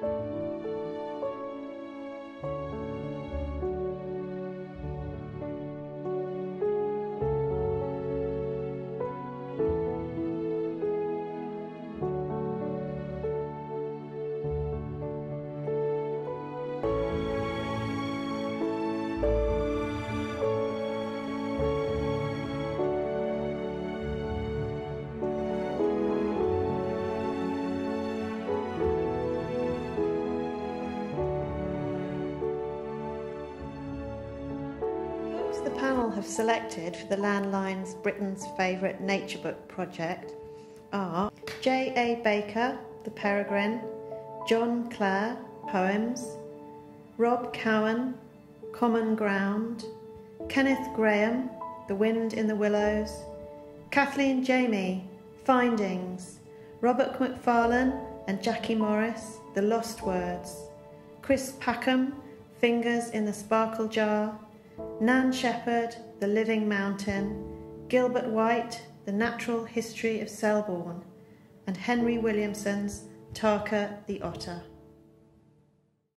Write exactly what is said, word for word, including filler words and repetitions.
The panel have selected for the Landline's Britain's Favourite Nature Book project are J A Baker, The Peregrine, John Clare, Poems, Rob Cowan, Common Ground, Kenneth Graham, The Wind in the Willows, Kathleen Jamie, Findings, Robert McFarlane and Jackie Morris, The Lost Words, Chris Packham, Fingers in the Sparkle Jar, Nan Shepherd, The Living Mountain, Gilbert White, The Natural History of Selborne, and Henry Williamson's Tarka the Otter.